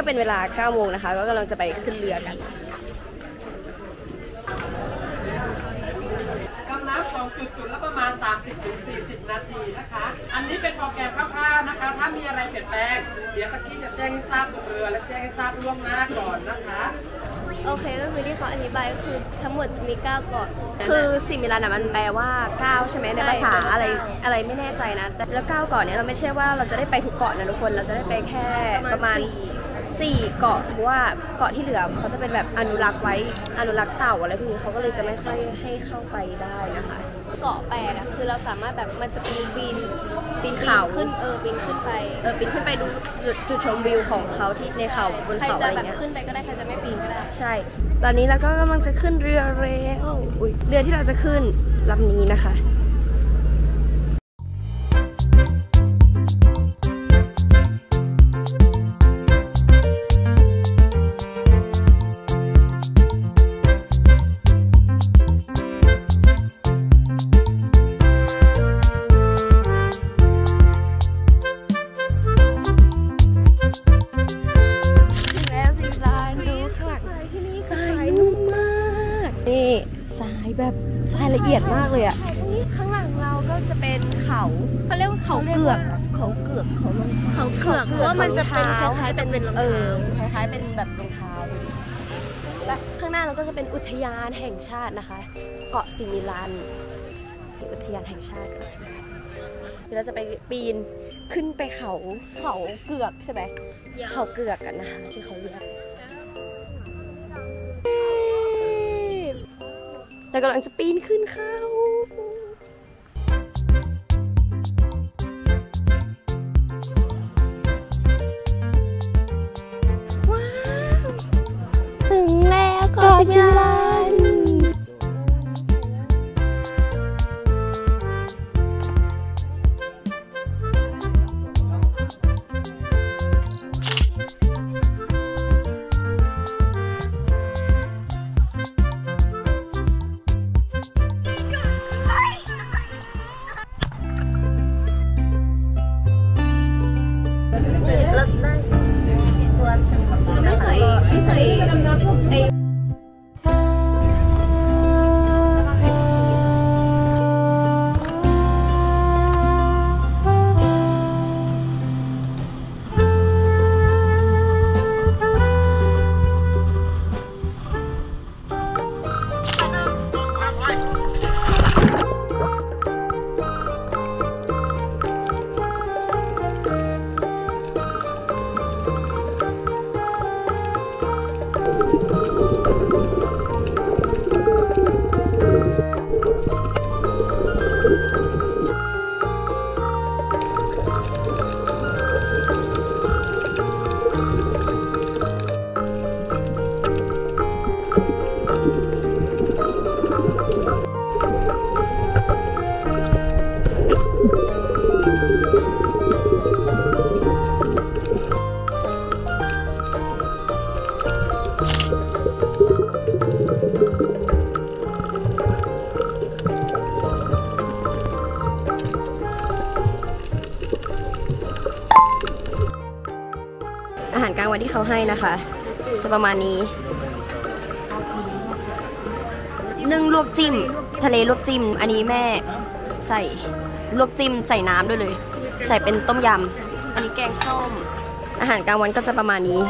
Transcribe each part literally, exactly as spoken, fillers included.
เป็นเวลาเก้าโมงนะคะก็กำลังจะไปขึ้นเรือกันดำน้ำสองจุดจุดละประมาณ สามสิบถึงสี่สิบ นาทีนะคะอันนี้เป็นโปรแกรมคร่าวๆนะคะถ้ามีอะไรเปลี่ยนแปลงเดี๋ยวตะกี้จะแจ้งให้ทราบเรือและแจ้งให้ทราบล่วงหน้าก่อนนะคะโอเคก็คือที่เขาอธิบายก็คือทั้งหมดจะมีเก้าเกาะคือสิมิลันอ่ะมันแปลว่าเก้าใช่ไหมในภาษาอะไรอะไรไม่แน่ใจนะแต่แล้วเก้าเกาะเนี้ยเราไม่ใช่ว่าเราจะได้ไปทุกเกาะนะทุกคนเราจะได้ไปแค่ประมาณสี่เกาะเพราะว่าเกาะที่เหลือเขาจะเป็นแบบอนุรักษ์ไว้อนุรักษ์เต่าอะไรพวกนี้เขาก็เลยจะไม่ค่อยให้เข้าไปได้นะคะเกาะแปดอะคือเราสามารถแบบมันจะปีนปีนปีนเขาขึ้นเออปีนขึ้นไปเออปีนขึ้นไปดูจุดจุดชมวิวของเขาที่ในเขาบนเขาอะไรเงี้ยใครจะแบบขึ้นไปก็ได้ใครจะไม่ปีนก็ได้ใช่ตอนนี้เราก็กำลังจะขึ้นเรือเร็วอุ้ยเรือที่เราจะขึ้นลำนี้นะคะทรายแบบทรายละเอียดมากเลยอ่ะข้างหลังเราก็จะเป็นเขาเขาเรียกว่าเขาเกือกเขาเกือกเขาลงเขาเกือกเพราะว่ามันจะเป็นคล้ายๆเป็นรองเท้าคล้ายๆเป็นแบบรองเท้าและข้างหน้าเราก็จะเป็นอุทยานแห่งชาตินะคะเกาะสิมิลันอุทยานแห่งชาติเกาะสิมิลันเดี๋ยวเราจะไปปีนขึ้นไปเขาเขาเกือกใช่ไหมเขาเกือกกันนะคะที่เขาเรียกแล้วกำลังจะปีนขึ้นเขาว้าวถึงแล้วเกาะสิมิลันอาหารกลางวันที่เขาให้นะคะจะประมาณนี้นึ่งลวกจิ้มทะเลลวกจิ้มอันนี้แม่ใส่ลวกจิ้มใส่น้ำด้วยเลยใส่เป็นต้มยำอันนี้แกงส้มอาหารกลางวันก็จะประมาณนี้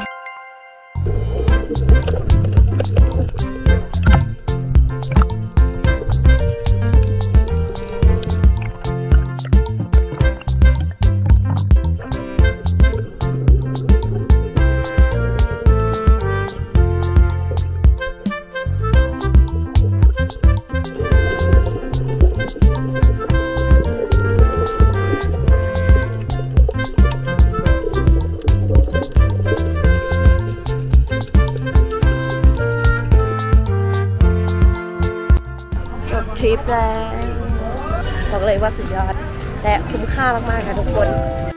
ทริปแล้วบอกเลยว่าสุดยอดและคุ้มค่ามากๆนะทุกคน